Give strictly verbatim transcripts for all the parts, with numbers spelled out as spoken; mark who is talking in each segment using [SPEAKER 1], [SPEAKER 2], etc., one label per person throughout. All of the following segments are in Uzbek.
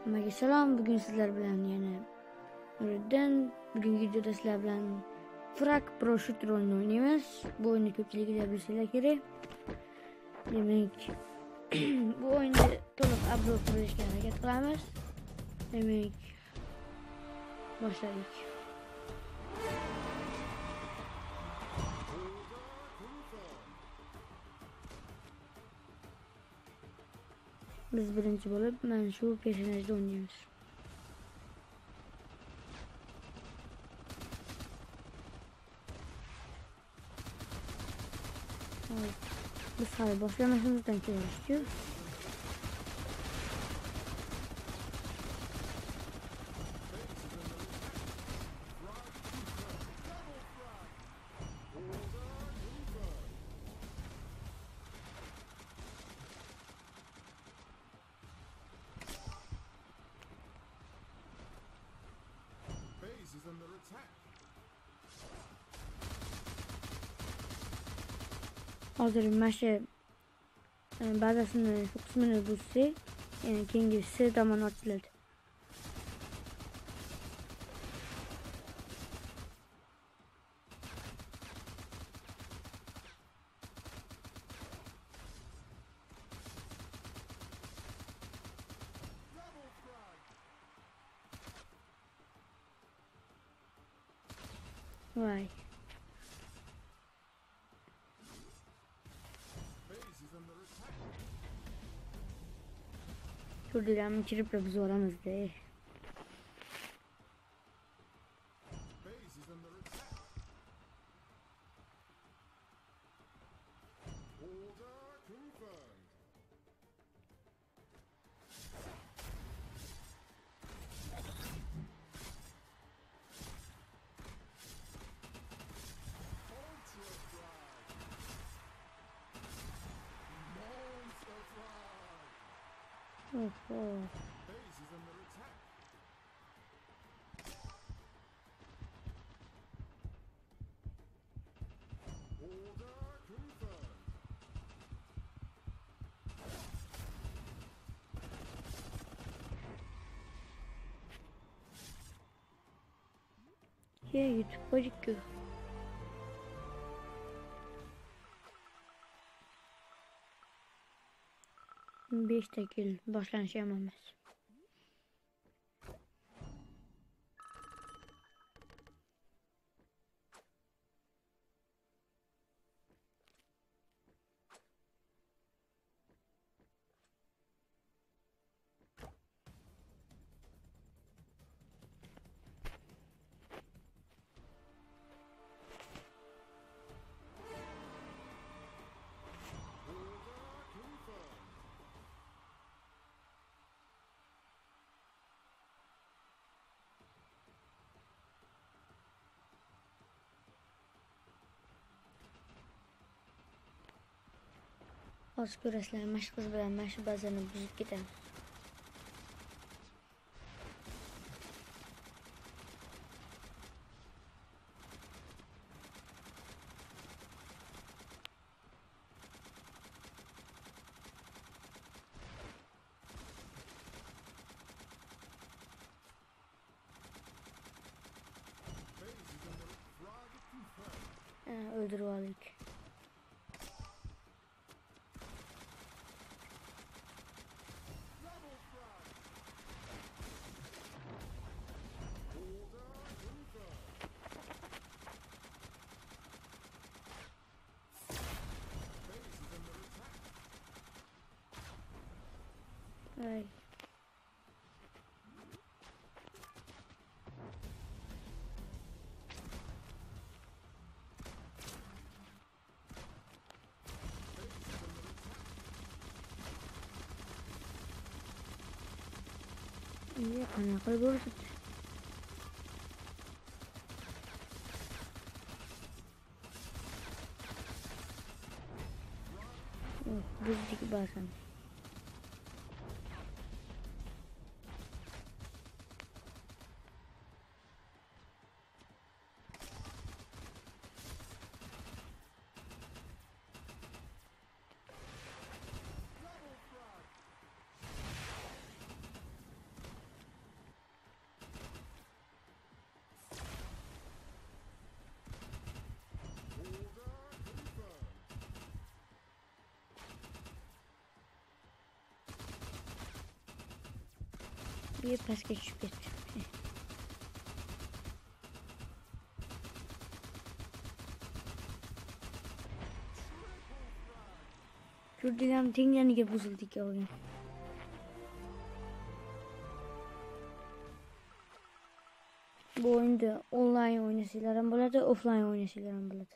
[SPEAKER 1] Hammaga salom. Bugun sizlar bilan yana Nuriddin. Bugungi videoda sizlar bilan Frag Pro Shooter o'yinini o'ynaymiz. Bu o'yinni ko'pchiliklar bilsanglar kerak. Demak, bu o'yinni to'liq upload qilishga harakat qilamiz. Demak, boshlaylik. Biz birinchi bo'lib mana shu personajda o'ynaymiz. Biz hali boshlamasimizdan ko'rishdi.
[SPEAKER 2] Is under attack.
[SPEAKER 1] Hozir mana shu bazasini shu qismini buzsak, ya'ni keyingi C tomon ochiladi. Vay. Şuradan çirip de biz oramızda. Oh, oh.
[SPEAKER 2] Base is under attack. Order confirmed.
[SPEAKER 1] Yeah, YouTube gözüküyor. beş dakika başlanış yapmamız. Hozir ko'rasizlar, mana shu qiz bilan mana shu bazani buzib ketamiz. Ha, öldürüp aldık. Ay. Iya, qanaqa bo'ldi? Oh, buzdik bazani. Bir pastga tushib ketdi. Ko'rdigan tenganiga buzildi ikkoviga. Bu o'yinda onlayn o'ynasanglar ham bo'ladi, offlayn o'ynasanglar ham bo'ladi.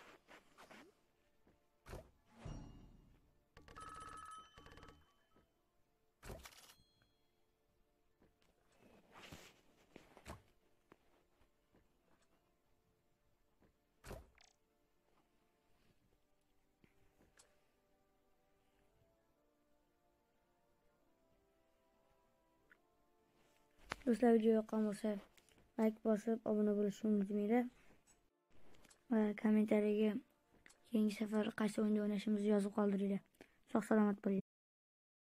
[SPEAKER 1] Do'stlar, video yoqqan bo'lsa like bosib, obuna bo'lishni unutmanglar. Va kommentariyaga keyingi safar qaysi o'yinda o'ynashimizni yozib qoldiringlar. Sog' salomat bo'ling.